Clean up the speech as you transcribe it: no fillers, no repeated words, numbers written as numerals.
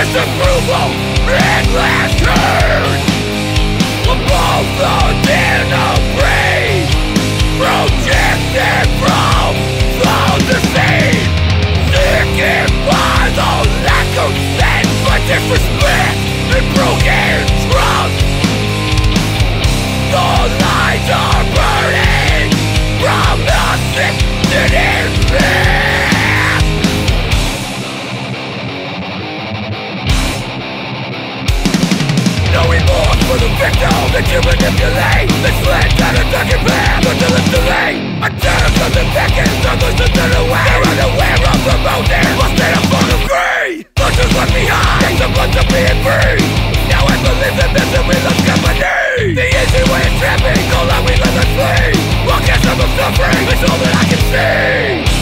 disapproval, endless hurt. Above the din of greed, projected from the scene, sickened by the lack of sense, by disrespect and broken trust. The lights are burning from the sickening mist. No remorse for the victim that you manipulate. It's led down a darkened path until it's too late. Attempts of the beckons, others to turn away. They're unaware of the motive, lost in a fog of greed. Fortunes left behind, takes the blood to being free. Now I believe that misery loves company. The easy way is trapping, all that we let us flee. What can't stop of suffering is all that I can see.